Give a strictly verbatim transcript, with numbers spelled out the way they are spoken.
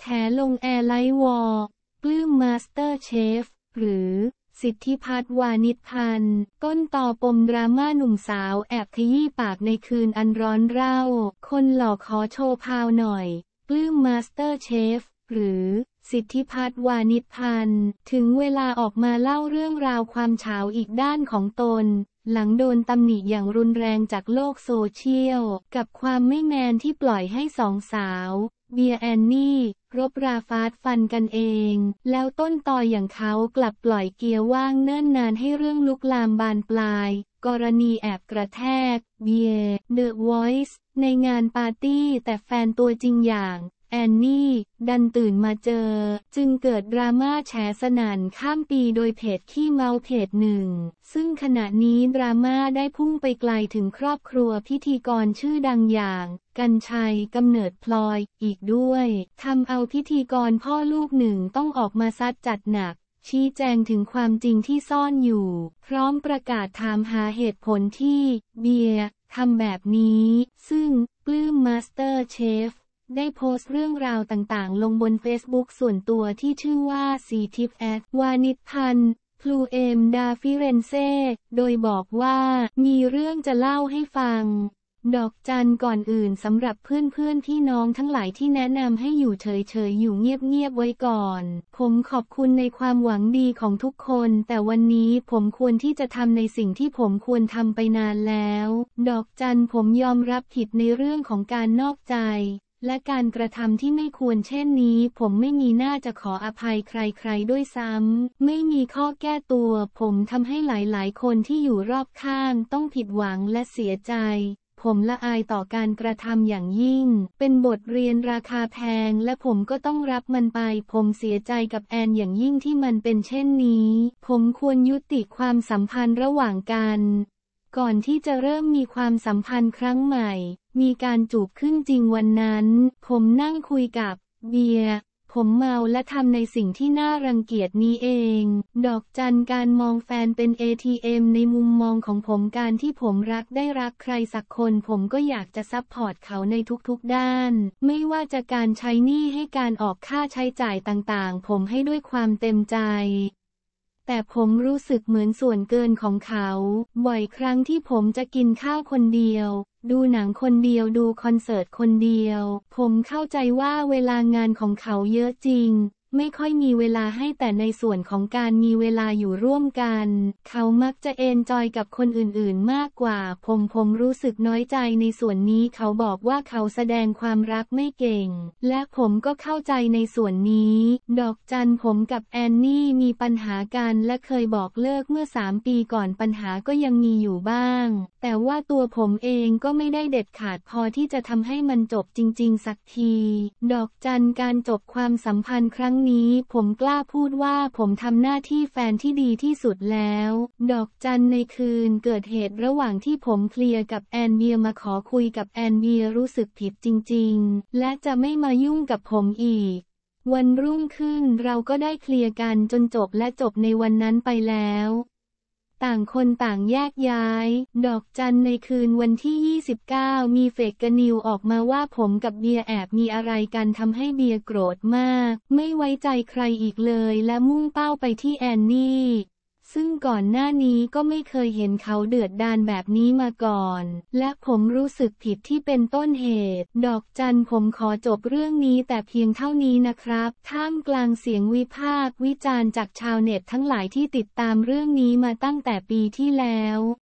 ลงแอร์ไลท์วอร์ปลื้มมาสเตอร์เชฟหรือสิทธิพัฒน์วานิชพันธ์ต้นต่อปมดราม่าหนุ่มสาวแอบขยี้ปากในคืนอันร้อนเร่าคนหล่อขอโชว์พาวหน่อยปลื้มมาสเตอร์เชฟหรือสิทธิพัฒน์วานิชพันธ์ถึงเวลาออกมาเล่าเรื่องราวความเฉาอีกด้านของตนหลังโดนตำหนิอย่างรุนแรงจากโลกโซเชียลกับความไม่แมนที่ปล่อยให้สองสาวเบียร์แอนนี่รบราฟาดฟันกันเองแล้วต้นตออย่างเขากลับปล่อยเกียร์ว่างเนิ่นนานให้เรื่องลุกลามบานปลายกรณีแอบกระแทกเบียร์เดอะวอยซ์ในงานปาร์ตี้แต่แฟนตัวจริงอย่างแอนนี่ดันตื่นมาเจอจึงเกิดดราม่าแฉสนั่นข้ามปีโดยเพจขี้เมาเพจหนึ่งซึ่งขณะนี้ดราม่าได้พุ่งไปไกลถึงครอบครัวพิธีกรชื่อดังอย่างกรรชัยกำเนิดพลอยอีกด้วยทำเอาพิธีกรพ่อลูกหนึ่งต้องออกมาซัดจัดหนักชี้แจงถึงความจริงที่ซ่อนอยู่พร้อมประกาศถามหาเหตุผลที่เบียร์ทำแบบนี้ซึ่งปลื้มมาสเตอร์เชฟได้โพสต์เรื่องราวต่างๆลงบนเฟซบุ๊กส่วนตัวที่ชื่อว่าสีทิพย์แอดวานิชพันธ์พลูเอมดาฟิเรนเซ่โดยบอกว่ามีเรื่องจะเล่าให้ฟังดอกจันก่อนอื่นสำหรับเพื่อนๆพี่น้องทั้งหลายที่แนะนำให้อยู่เฉยๆอยู่เงียบๆไว้ก่อนผมขอบคุณในความหวังดีของทุกคนแต่วันนี้ผมควรที่จะทำในสิ่งที่ผมควรทำไปนานแล้วดอกจันผมยอมรับผิดในเรื่องของการนอกใจและการกระทำที่ไม่ควรเช่นนี้ผมไม่มีหน้าจะขออภัยใครๆด้วยซ้ำไม่มีข้อแก้ตัวผมทำให้หลายๆคนที่อยู่รอบข้างต้องผิดหวังและเสียใจผมละอายต่อการกระทำอย่างยิ่งเป็นบทเรียนราคาแพงและผมก็ต้องรับมันไปผมเสียใจกับแอนอย่างยิ่งที่มันเป็นเช่นนี้ผมควรยุติความสัมพันธ์ระหว่างกันก่อนที่จะเริ่มมีความสัมพันธ์ครั้งใหม่มีการจูบขึ้นจริงวันนั้นผมนั่งคุยกับเบียร์ผมเมาและทำในสิ่งที่น่ารังเกียจนี้เองดอกจันการมองแฟนเป็น เอ ที เอ็ม ในมุมมองของผมการที่ผมรักได้รักใครสักคนผมก็อยากจะซัพพอร์ตเขาในทุกๆด้านไม่ว่าจะการใช้หนี้ให้การออกค่าใช้จ่ายต่างๆผมให้ด้วยความเต็มใจแต่ผมรู้สึกเหมือนส่วนเกินของเขาบ่อยครั้งที่ผมจะกินข้าวคนเดียวดูหนังคนเดียวดูคอนเสิร์ตคนเดียวผมเข้าใจว่าเวลางานของเขาเยอะจริงไม่ค่อยมีเวลาให้แต่ในส่วนของการมีเวลาอยู่ร่วมกันเขามักจะเอนจอยกับคนอื่นๆมากกว่าผมผมรู้สึกน้อยใจในส่วนนี้เขาบอกว่าเขาแสดงความรักไม่เก่งและผมก็เข้าใจในส่วนนี้ดอกจันผมกับแอนนี่มีปัญหากันและเคยบอกเลิกเมื่อสามปีก่อนปัญหาก็ยังมีอยู่บ้างแต่ว่าตัวผมเองก็ไม่ได้เด็ดขาดพอที่จะทำให้มันจบจริงๆสักทีดอกจันการจบความสัมพันธ์ครั้งนี้ผมกล้าพูดว่าผมทำหน้าที่แฟนที่ดีที่สุดแล้วดอกจันในคืนเกิดเหตุระหว่างที่ผมเคลียร์กับแอนเบียมาขอคุยกับแอนเบียรู้สึกผิดจริงๆและจะไม่มายุ่งกับผมอีกวันรุ่งขึ้นเราก็ได้เคลียร์กันจนจบและจบในวันนั้นไปแล้วต่างคนต่างแยกย้ายดอกจันในคืนวันที่ยี่สิบเก้ามีเฟกนิวออกมาว่าผมกับเบียร์แอบมีอะไรกันทำให้เบียร์โกรธมากไม่ไว้ใจใครอีกเลยและมุ่งเป้าไปที่แอนนี่ซึ่งก่อนหน้านี้ก็ไม่เคยเห็นเขาเดือดดาลแบบนี้มาก่อนและผมรู้สึกผิดที่เป็นต้นเหตุดอกจันผมขอจบเรื่องนี้แต่เพียงเท่านี้นะครับท่ามกลางเสียงวิพากษ์วิจารณ์จากชาวเน็ตทั้งหลายที่ติดตามเรื่องนี้มาตั้งแต่ปีที่แล้ว